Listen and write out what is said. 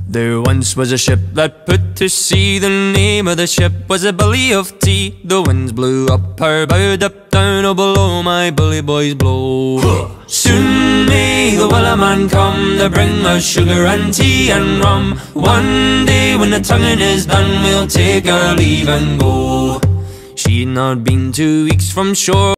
There once was a ship that put to sea. The name of the ship was a Billy of Tea. The winds blew up her bow, up down, oh below my bully boys blow. Soon may the Wellerman come to bring us sugar and tea and rum. One day when the tonguing is done, we'll take our leave and go. She'd not been 2 weeks from shore